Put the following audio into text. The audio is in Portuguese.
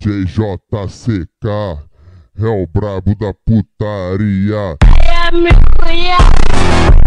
DJ JCK é o brabo da putaria. É a minha